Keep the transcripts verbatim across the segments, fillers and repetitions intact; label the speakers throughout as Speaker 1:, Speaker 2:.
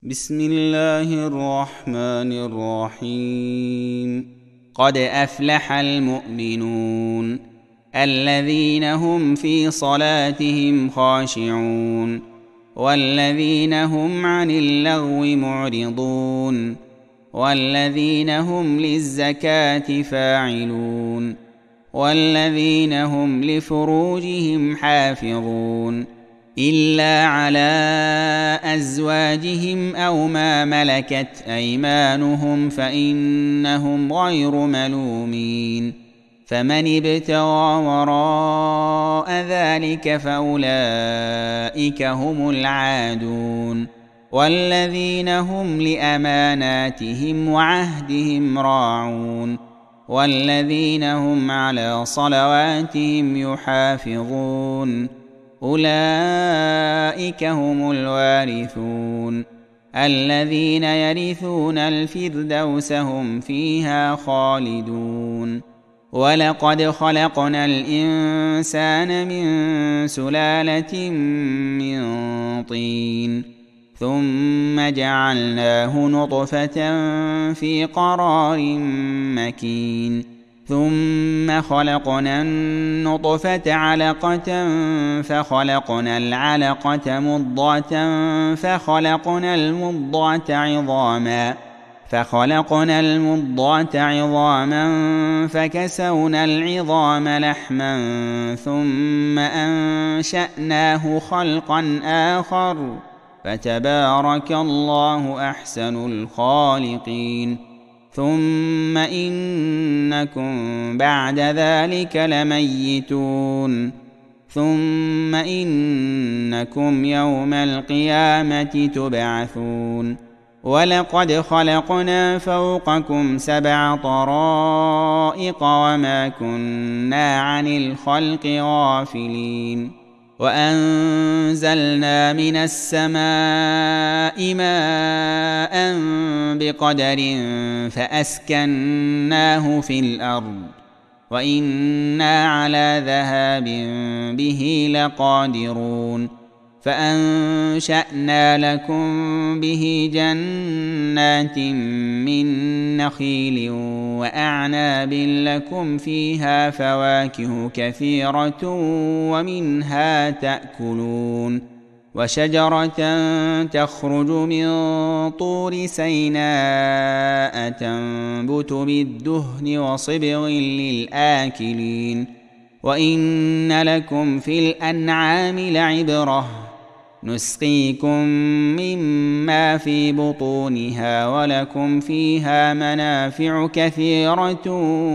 Speaker 1: بسم الله الرحمن الرحيم. قد أفلح المؤمنون الذين هم في صلاتهم خاشعون والذين هم عن اللغو معرضون والذين هم للزكاة فاعلون والذين هم لفروجهم حافظون إلا على أزواجهم أو ما ملكت أيمانهم فإنهم غير ملومين، فمن ابتغى وراء ذلك فأولئك هم العادون، والذين هم لأماناتهم وعهدهم راعون والذين هم على صلواتهم يحافظون أولئك هم الوارثون الذين يرثون الفردوس هم فيها خالدون. ولقد خلقنا الإنسان من سلالة من طين ثم جعلناه نطفة في قرار مكين ثم خلقنا النطفة علقة فخلقنا العلقة مضغة فخلقنا المضغة عظاما فخلقنا المضغة عظاما فكسونا العظام لحما ثم أنشأناه خلقا آخر فتبارك الله أحسن الخالقين. ثم إنكم بعد ذلك لميتون ثم إنكم يوم القيامة تبعثون. ولقد خلقنا فوقكم سبع طرائق وما كنا عن الخلق غافلين، وأنزلنا من السماء ماء بقدر فأسكناه في الأرض وإنا على ذهاب به لقادرون. فأنشأنا لكم به جنات من نخيل وأعناب لكم فيها فواكه كثيرة ومنها تأكلون، وشجرة تخرج من طور سيناء تنبت بالدهن وصبغ للآكلين. وإن لكم في الأنعام لعبرة نسقيكم مما في بطونها ولكم فيها منافع كثيرة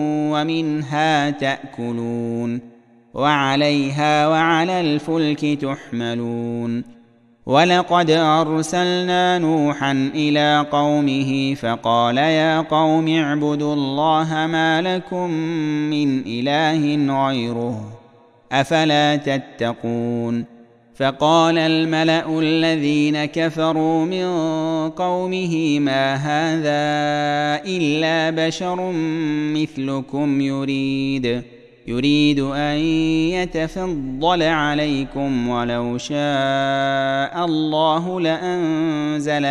Speaker 1: ومنها تأكلون وعليها وعلى الفلك تحملون. ولقد أرسلنا نوحا إلى قومه فقال يا قوم اعبدوا الله ما لكم من إله غيره أفلا تتقون. فقال الملأ الذين كفروا من قومه ما هذا إلا بشر مثلكم يريد يريد أن يتفضل عليكم ولو شاء الله لأنزل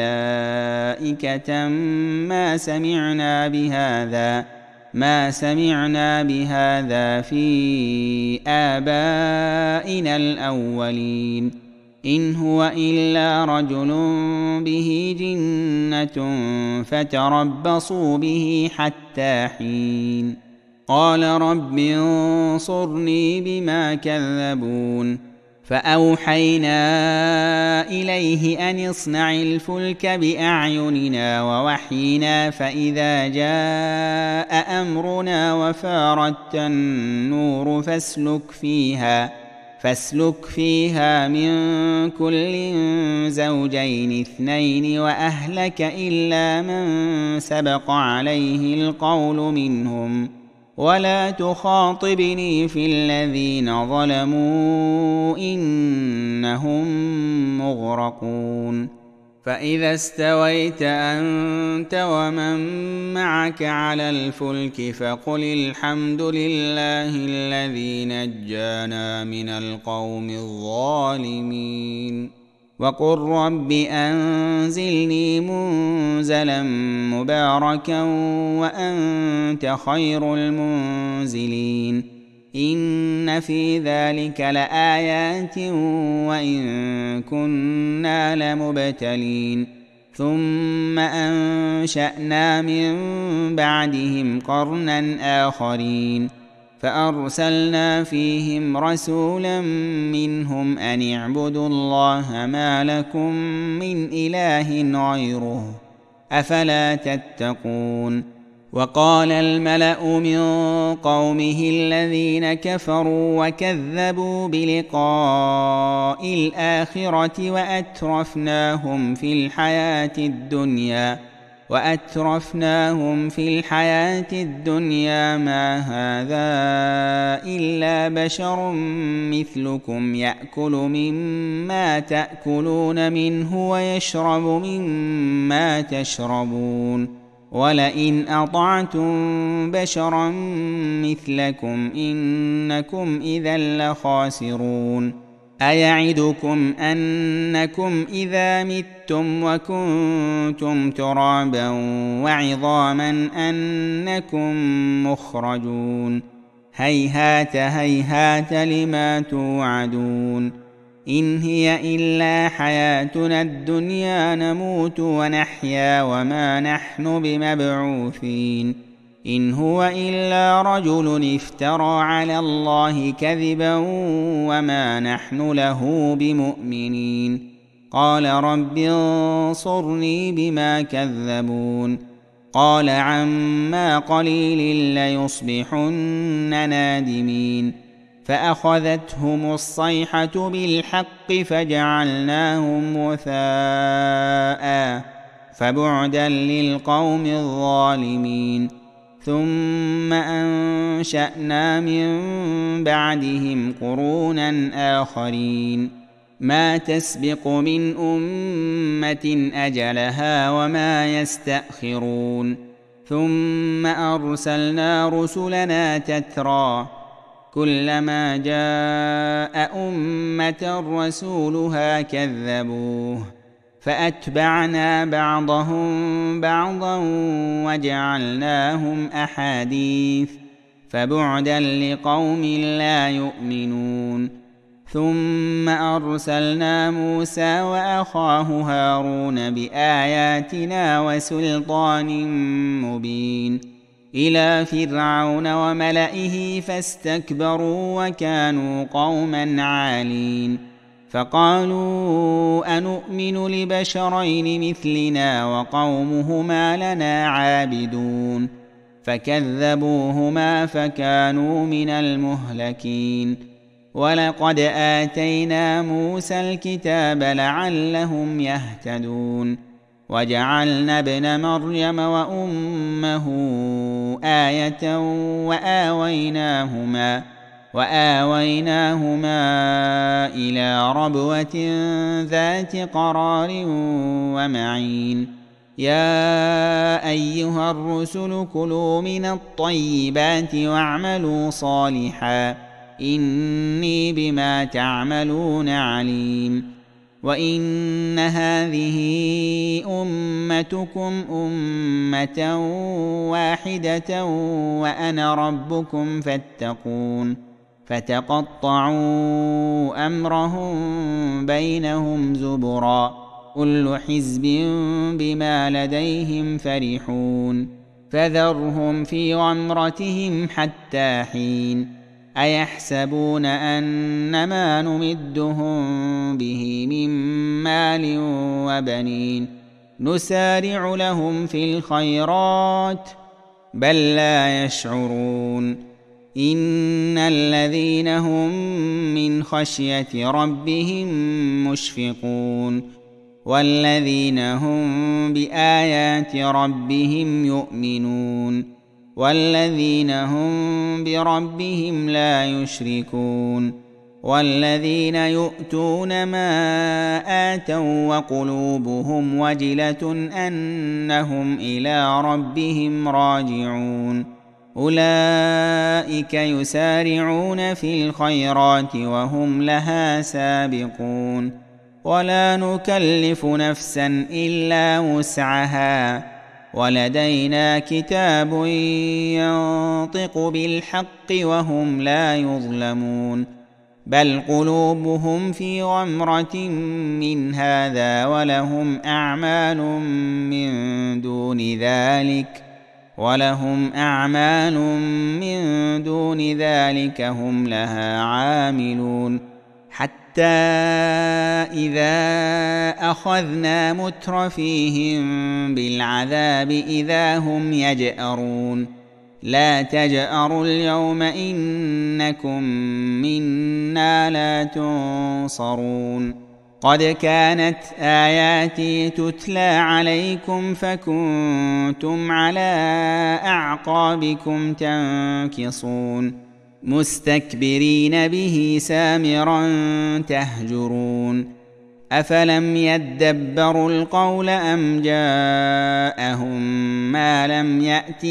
Speaker 1: ملائكة ما سمعنا بهذا ما سمعنا بهذا في آبائنا الأولين إن هو إلا رجل به جنة فتربصوا به حتى حين. قال رب انصرني بما كذبون. فأوحينا إليه أن اصنع الفلك بأعيننا ووحينا فإذا جاء أمرنا وفارت النور فاسلك فيها فاسلك فيها من كل زوجين اثنين وأهلك إلا من سبق عليه القول منهم ولا تخاطبني في الذين ظلموا إنهم مغرقون. فإذا استويت أنت ومن معك على الفلك فقل الحمد لله الذي نجانا من القوم الظالمين. وقل رب أنزلني منزلا مباركا وأنت خير المنزلين إن في ذلك لآيات وإن كنا لمبتلين ثم أنشأنا من بعدهم قرنا آخرين فأرسلنا فيهم رسولا منهم أن اعبدوا الله ما لكم من إله غيره أفلا تتقون وقال الملأ من قومه الذين كفروا وكذبوا بلقاء الآخرة وأترفناهم في الحياة الدنيا وأترفناهم في الحياة الدنيا ما هذا إلا بشر مثلكم يأكل مما تأكلون منه ويشرب مما تشربون ولئن أطعتم بشرا مثلكم إنكم إذا لخاسرون أيعدكم أنكم إذا متم وكنتم ترابا وعظاما أنكم مخرجون هيهات هيهات لما توعدون إن هي إلا حياتنا الدنيا نموت ونحيا وما نحن بمبعوثين إن هو إلا رجل افترى على الله كذبا وما نحن له بمؤمنين قال رب انصرني بما كذبون قال عما قليل ليصبحن نادمين فأخذتهم الصيحة بالحق فجعلناهم وثاء فبعدا للقوم الظالمين ثم أنشأنا من بعدهم قرونا آخرين ما تسبق من أمة أجلها وما يستأخرون ثم أرسلنا رسلنا تترى كلما جاء أمة رسولها كذبوه فأتبعنا بعضهم بعضا وجعلناهم أحاديث فبعدا لقوم لا يؤمنون ثم أرسلنا موسى وأخاه هارون بآياتنا وسلطان مبين إلى فرعون وملئه فاستكبروا وكانوا قوما عالين فقالوا أنؤمن لبشرين مثلنا وقومهما لنا عابدون فكذبوهما فكانوا من المهلكين ولقد آتينا موسى الكتاب لعلهم يهتدون وجعلنا ابن مريم وأمه آية وآويناهما وآويناهما إلى ربوة ذات قرار ومعين يا أيها الرسل كلوا من الطيبات واعملوا صالحا إني بما تعملون عليم وإن هذه أمتكم أمة واحدة وأنا ربكم فاتقون فتقطعوا أمرهم بينهم زبرا كل حزب بما لديهم فرحون فذرهم في غمرتهم حتى حين أيحسبون أنما نمدهم به من مال وبنين نسارع لهم في الخيرات بل لا يشعرون إن الذين هم من خشية ربهم مشفقون والذين هم بآيات ربهم يؤمنون والذين هم بربهم لا يشركون والذين يؤتون ما آتوا وقلوبهم وجلة أنهم إلى ربهم راجعون أولئك يسارعون في الخيرات وهم لها سابقون ولا نكلف نفسا إلا وسعها ولدينا كتاب ينطق بالحق وهم لا يظلمون بل قلوبهم في غمرة من هذا ولهم أعمال من دون ذلك ولهم أعمال من دون ذلك هم لها عاملون حتى إذا أخذنا مترفيهم بالعذاب إذا هم يجأرون لا تجأروا اليوم إنكم منا لا تنصرون قد كانت آياتي تتلى عليكم فكنتم على أعقابكم تنكصون مستكبرين به سامرا تهجرون أفلم يدبروا القول أم جاءهم ما لم يأت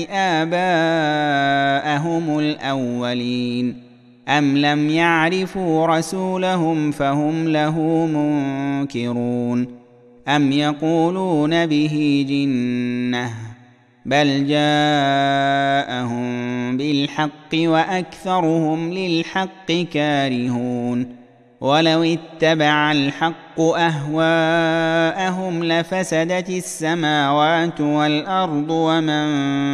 Speaker 1: آباءهم الأولين أم لم يعرفوا رسولهم فهم له منكرون أم يقولون به جنة بل جاءهم بالحق وأكثرهم للحق كارهون ولو اتبع الحق أهواءهم لفسدت السماوات والأرض ومن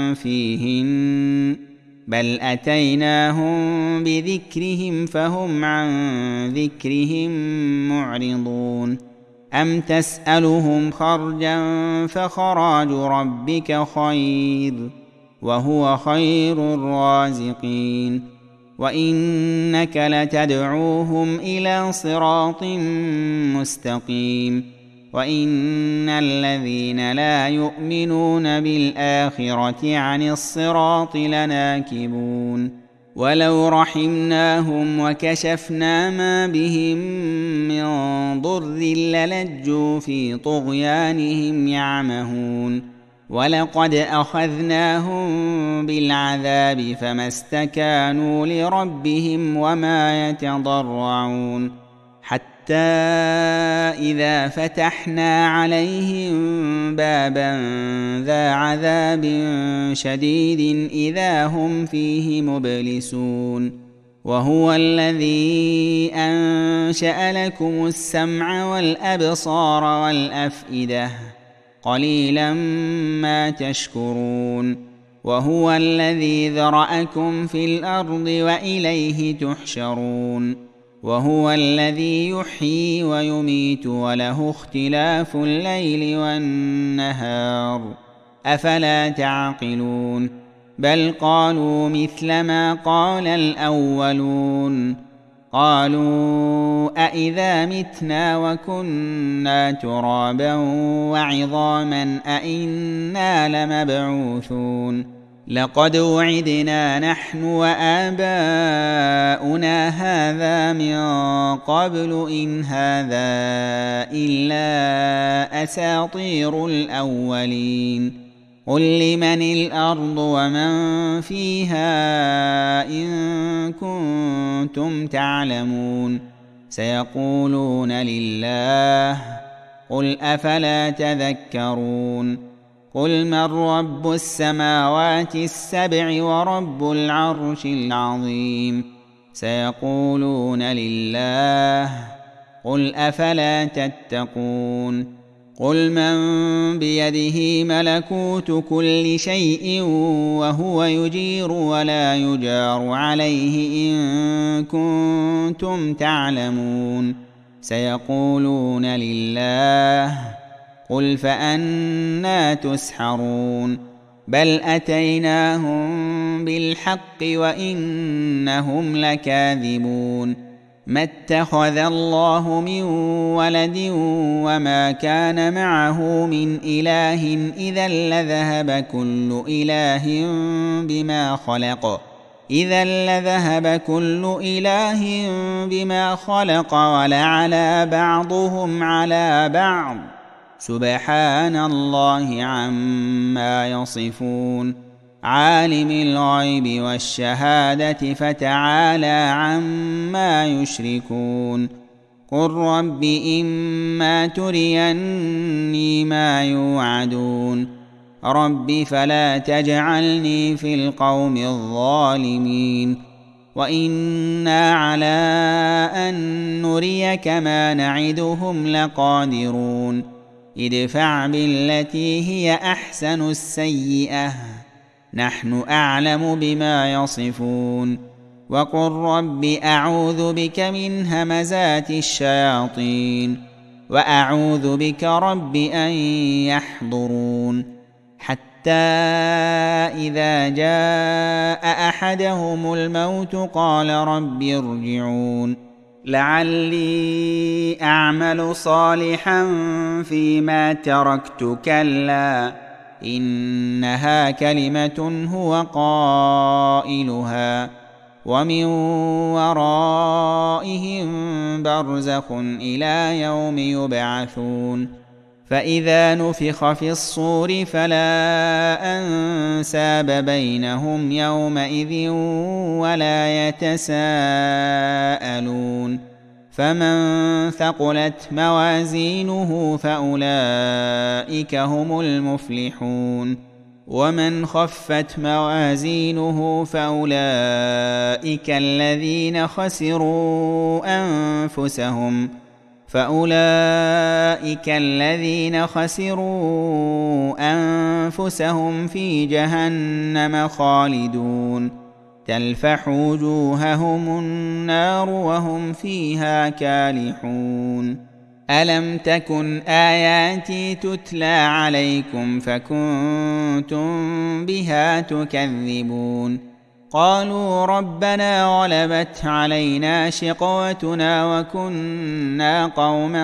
Speaker 1: فيهن بل أتيناهم بذكرهم فهم عن ذكرهم معرضون أم تسألهم خرجا فخراج ربك خير وهو خير الرازقين وإنك لتدعوهم إلى صراط مستقيم وإن الذين لا يؤمنون بالآخرة عن الصراط لناكبون ولو رحمناهم وكشفنا ما بهم من ضر للجوا في طغيانهم يعمهون ولقد أخذناهم بالعذاب فما استكانوا لربهم وما يتضرعون حتى إذا فتحنا عليهم بابا ذا عذاب شديد إذا هم فيه مبلسون وهو الذي أنشأ لكم السمع والأبصار والأفئدة قليلا ما تشكرون وهو الذي ذرأكم في الأرض وإليه تحشرون وهو الذي يحيي ويميت وله اختلاف الليل والنهار أفلا تعقلون بل قالوا مثل ما قال الأولون قالوا أإذا متنا وكنا ترابا وعظاما أإنا لمبعوثون لقد وعدنا نحن وآباؤنا هذا من قبل إن هذا إلا أساطير الأولين قل لمن الأرض ومن فيها إن كنتم تعلمون سيقولون لله قل أفلا تذكرون قل من رب السماوات السبع ورب العرش العظيم سيقولون لله قل أفلا تتقون قل من بيده ملكوت كل شيء وهو يجير ولا يجار عليه إن كنتم تعلمون سيقولون لله قل فأنى تسحرون بل أتيناهم بالحق وإنهم لكاذبون ما اتخذ الله من ولد وما كان معه من إله إذا لذهب كل إله بما خلق إذا لذهب كل إله بما خلق ولعلى بعضهم على بعض سبحان الله عما يصفون عالم الغيب والشهادة فتعالى عما يشركون قل رب إما تريني ما يوعدون رب فلا تجعلني في القوم الظالمين وإنا على أن نريك ما نعدهم لقادرون ادفع بالتي هي أحسن السيئة نحن أعلم بما يصفون وقل رب أعوذ بك من همزات الشياطين وأعوذ بك رب أن يحضرون حتى إذا جاء أحدهم الموت قال رب ارجعون لعلي أعمل صالحا فيما تركت كلا إنها كلمة هو قائلها ومن ورائهم برزخ إلى يوم يبعثون فإذا نفخ في الصور فلا أنساب بينهم يومئذ ولا يتساءلون فمن ثقلت موازينه فأولئك هم المفلحون ومن خفت موازينه فأولئك الذين خسروا أنفسهم فأولئك الذين خسروا أنفسهم في جهنم خالدون تلفح وجوههم النار وهم فيها كالحون ألم تكن آياتي تتلى عليكم فكنتم بها تكذبون قالوا ربنا غلبت علينا شقوتنا وكنا قوما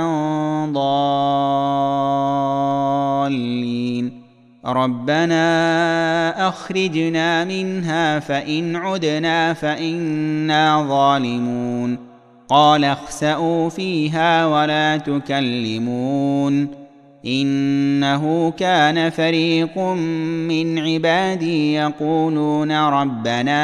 Speaker 1: ضالين ربنا أخرجنا منها فإن عدنا فإنا ظالمون قال اخسئوا فيها ولا تكلمون إنه كان فريق من عبادي يقولون ربنا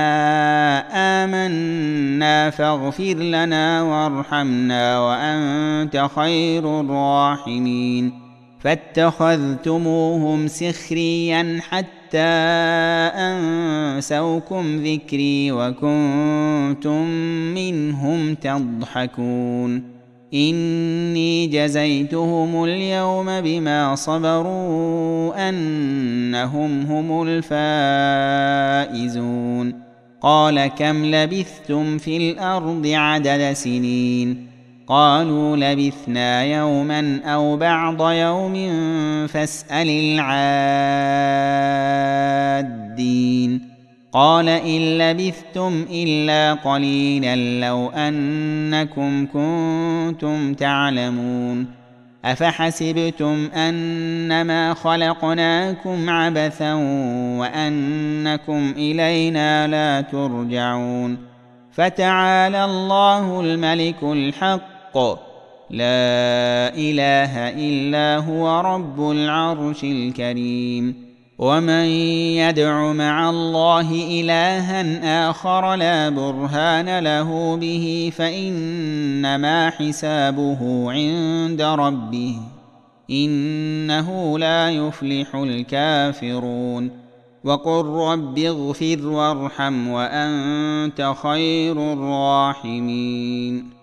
Speaker 1: آمنا فاغفر لنا وارحمنا وأنت خير الراحمين فاتخذتموهم سخريا حتى أنسوكم ذكري وكنتم منهم تضحكون إني جزيتهم اليوم بما صبروا أنهم هم الفائزون قال كم لبثتم في الأرض عدد سنين قالوا لبثنا يوما أو بعض يوم فاسأل العادين قال إن لبثتم إلا قليلا لو أنكم كنتم تعلمون أفحسبتم أنما خلقناكم عبثا وأنكم إلينا لا ترجعون فتعالى الله الملك الحق لا إله إلا هو رب العرش الكريم ومن يدع مع الله إلها آخر لا برهان له به فإنما حسابه عند ربه إنه لا يفلح الكافرون وقل رب اغفر وارحم وأنت خير الراحمين